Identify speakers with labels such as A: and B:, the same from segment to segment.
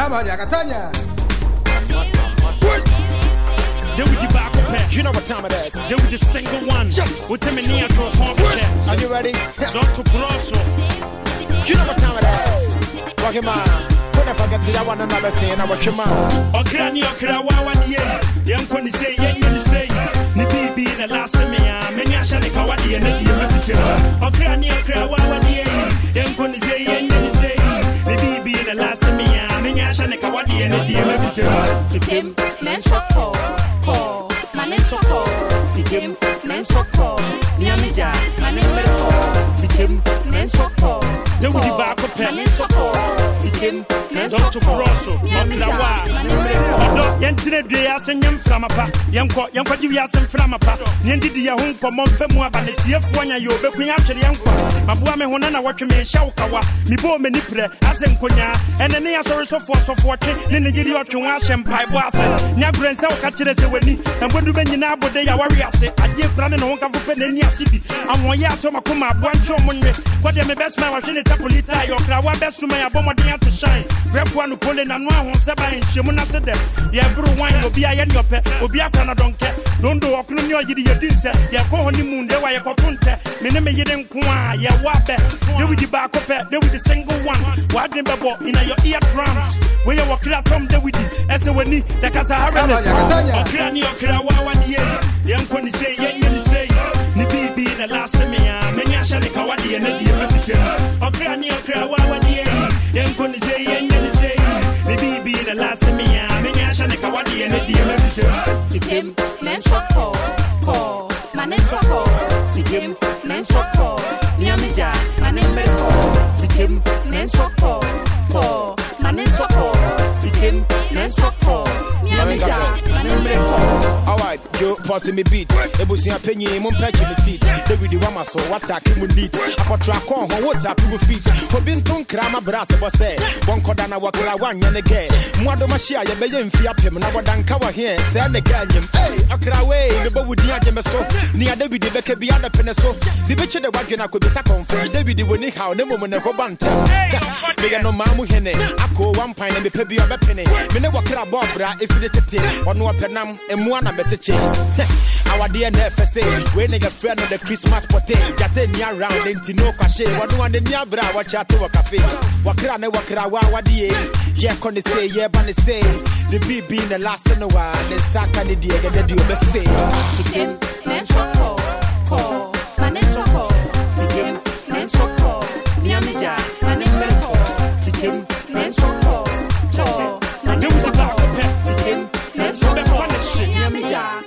A: Dawidi back up. You know what time it is. Dawidi single one. With him in near to a home. Are you ready? Dr. Grosso.
B: You know what time it is. Rock him on. When I forget to one another saying I watch him out.
A: Okra ni okra wawa die. Yam koni say yen ni say. Ni bibi na last me ya. Many asha ne kawadi na die me fitem. Okra ni okra wawa die. Yam koni say yen ni say. Ni bibi na last me ya. Many asha ne kawadi na die me fitem.
C: Fitem men soko. Ko manen soko. Fitem men soko. Miamija manen merko. Fitem men soko.
A: Dawidi back up.
C: Manen soko. Fitem
A: Dr. Grosso, Okra, Odo, Yentine de Asenyam Flamapa, Yanko, Givias and Flamapa, Yendi Yahunko, Monfemua, Banetia, Fuana, you be Queen after Yanko, Mabuame Honana, what you may Shaukawa, Mibo Menipre, Asenkonia, and the Neasaurus of Force of 14, Ninigiri to Wash and Pai Bossa, Nagran Saukaches Weni, and when you bend in Abo de Awariase, I give Planet Honka for Penania City, and Moyato Makuma, Guancho Monday, what the best man was in the Tapolita, Okra, best to my Abomadia to shine. One who pull in and one Seba in Shimuna said that. Ya brew wine will be a yen your pet, will be a can don't care. Don't do a clone your dinner, ya call honeymoon, there were a cotunte, Minima Yeden Kwa, ya wabe, they with the back of it, they with the single one. What in your eardrums, where you walk out from the witty, as a winnie, the Casahara, Okrani Okra, Wadi, young Conny say, yen say, Nibi be the last me, many Ashani Kawadi and the dear Okrani Okra, Wadi, young Conny say, yen say, Nibi be the last me, many Ashani Kawadi and the dear
C: Fitem, men soko, ko, manen soko, Fitem, men soko, Miamija, manen merko, Fitem, men soko, ko, manen soko, Fitem, men soko, Miamija, manen merko.
B: Alright, you passing me beat. Ebusi apenye mun patch me seat. Dawidi wama so wata ki mun need. Akotra kon ho wota people feet. For bintun krama brass bo say. Won koda na wakra wanya ne ge. Mwado mashia ye beye mfi apem na wadanka wa here. Say ne ganyem. Hey, akra we me bo wudi ageme so. Ni Dawidi beke bi ada pene so. Di beche de wadwena ko bisa confirm. Dawidi woni how ne mo ne ko banta. Me ya no mamu hene. Ako one pine me pe bi obepene. Me ne wakra bobra ifide tete. Ono apenam emu na beteche. Our DNFSA, when they get friend of the Christmas potty, Jate near round into no cache, one one the near bra, watch out to a cafe. Wakra, wadi, yeah, can they say, yeah, but they say, the BB in the last in a while, and Sakani dear, get the deal, let's say.
C: Fitem, men soko, ko, manen soko, Fitem, men soko, Miamija, manen merko, Fitem, men soko, ko, manen soko, Fitem, men soko, Miamija.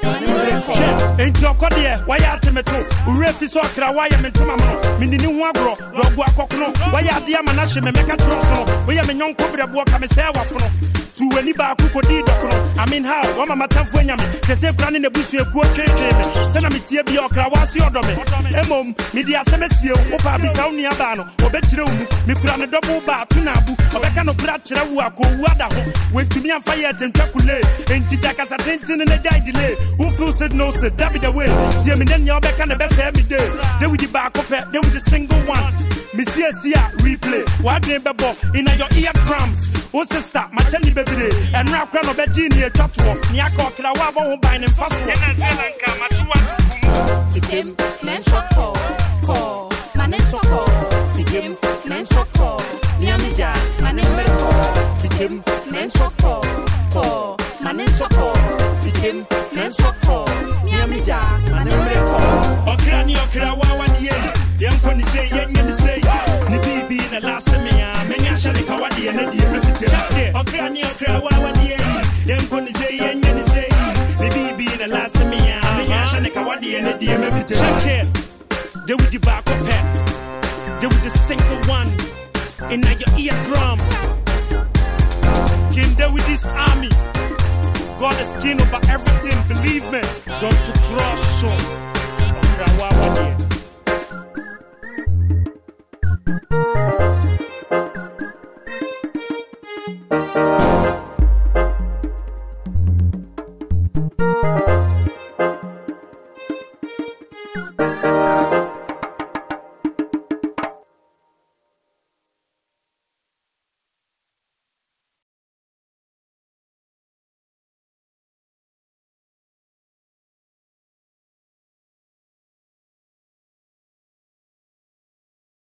A: Into a cordier, why are you to Refi Okra, why am I to Mamma? Minini Wabro, Robo Cocono, why are the Amanashi make a trosso? We am a young cobra walk, I'm a sailor. To any bar who did I mean, how? One Matan Fuenami, the same plan in the bush, you poor trade. Senamitia Okra was your domain. Emom, Media Semesio, Opa Bisaunia Bano, or Betrum, Mikran a double bar, Tunabu, or Becano Pratcha, Wadaho, went to me and fire and Tracule, and Tijakas attention and a guy delay. Who said no, said David away. See me then you're back on the best every day. They with the back of it, they with the single one. Monsieur Sia replay. What name bebo in your eardrums? What's the start? My chenny baby and now crown of a genie touch walk. Niako Kilawaba won't buy them fast.
C: Fitem, men soko, ko, manen soko, Fitem, men soko, Miamija, manen merko, Fitem, men soko, ko, manen soko, Fitem, men soko, Miamija, manen merko.
A: Okra wadi, young Conny say, yen say, Nibi in the last me, many Ashani Kawadi and the dear Fitem. Okra wadi, young Conny say, yen say, Nibi in the last me, many Ashani Kawadi and the dear Fitem. They with the back of it, they with the single one in your eardrum. King Dawidi's army. God is king over everything, believe me. Don't to cross so.